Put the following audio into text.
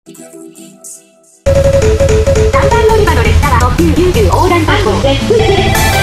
3番乗り場の列車は特急90横断パスです。